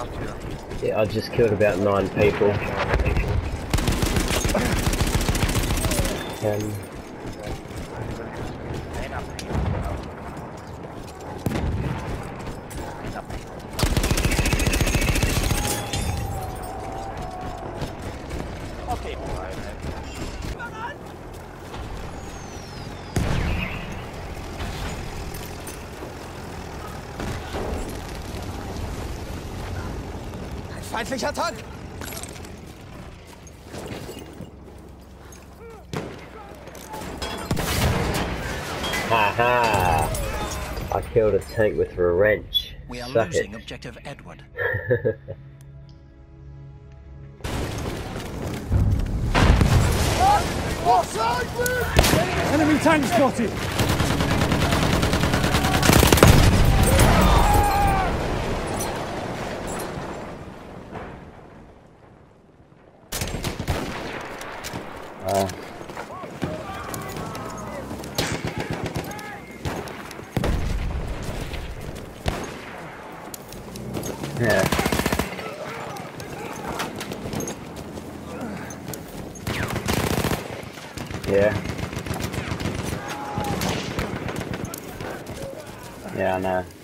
Yeah, I just killed about 9 people. 10. Feindlicher Tank! Haha! I killed a tank with a wrench. We are Suck losing it. objective Edward. Enemy tank spotted! Yeah. Yeah. Yeah, I know.